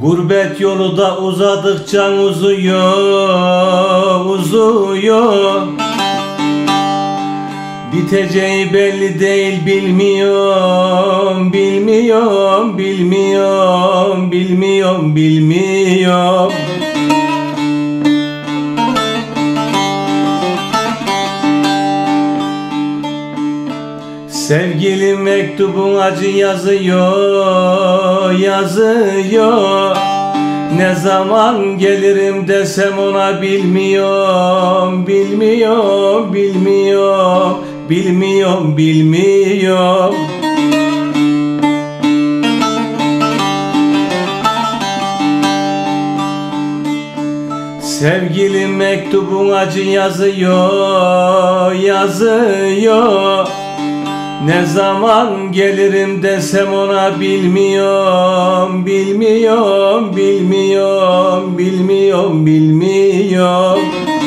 Gurbet yolu da uzadıkça uzuyor, uzuyor. Biteceği belli değil, bilmiyorum, bilmiyorum, bilmiyorum, bilmiyorum, bilmiyorum. Sevgili mektubun acı yazıyor, yazıyor. Ne zaman gelirim desem ona bilmiyorum, bilmiyorum, bilmiyorum, bilmiyorum, bilmiyorum. Sevgili mektubun acı yazıyor, yazıyor. Ne zaman gelirim desem ona bilmiyorum, bilmiyorum, bilmiyorum, bilmiyorum, bilmiyorum.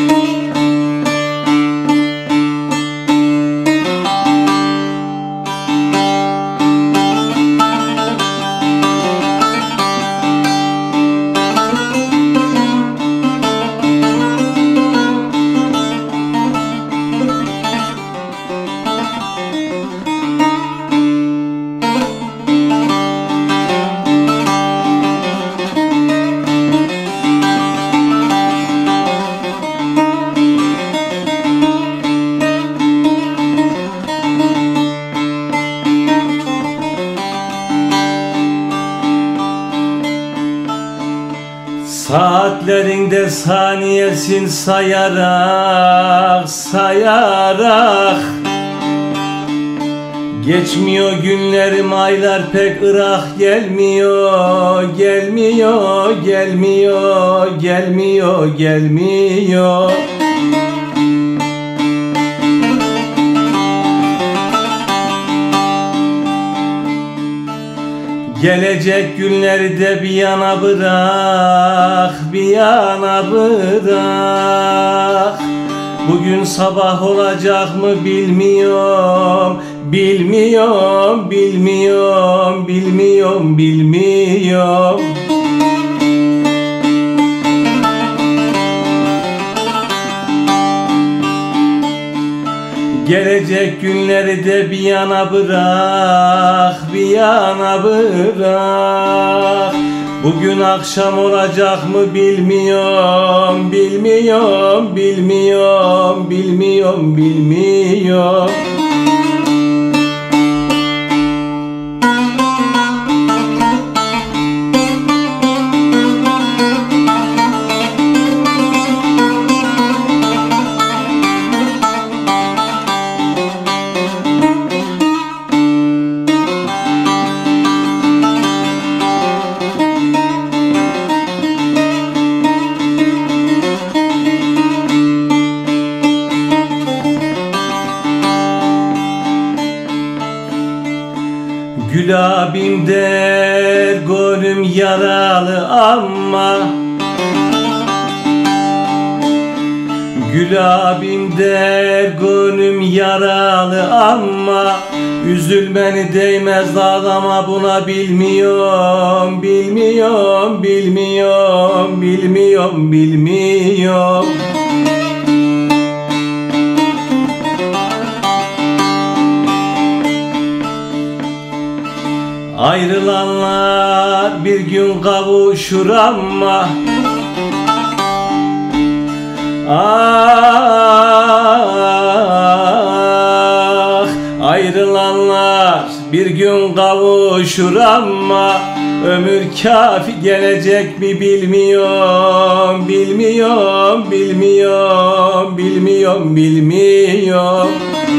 Saatlerinde saniyesin sayarak, sayarak. Geçmiyor günlerim, aylar pek ırak gelmiyor, gelmiyor, gelmiyor, gelmiyor, gelmiyor. Gelecek günleri de bir yana bırak, bir yana bırak. Bugün sabah olacak mı bilmiyorum, bilmiyorum, bilmiyorum, bilmiyorum, bilmiyorum. Gelecek günleri de bir yana bırak, bir yana bırak. Bugün akşam olacak mı bilmiyorum, bilmiyorum, bilmiyorum, bilmiyorum, bilmiyorum. Gül abim der gönlüm yaralı ama, Gül abim der gönlüm yaralı ama, üzülmeni değmez ağlama buna bilmiyorum, bilmiyorum, bilmiyorum, bilmiyorum, bilmiyorum. Ayrılanlar bir gün kavuşur ama, ah, ayrılanlar bir gün kavuşur ama, ömür kafi gelecek mi bilmiyorum, bilmiyorum, bilmiyorum, bilmiyorum, bilmiyorum.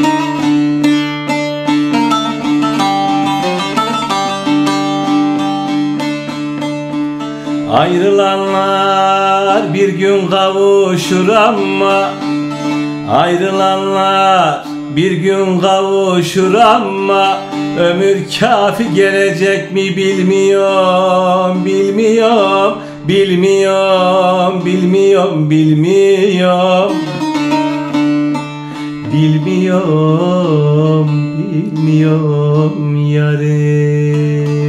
Ayrılanlar bir gün kavuşur ama, ayrılanlar bir gün kavuşur ama, ömür kafi gelecek mi bilmiyorum, bilmiyorum, bilmiyorum, bilmiyorum, bilmiyorum. Bilmiyorum, bilmiyorum yarim.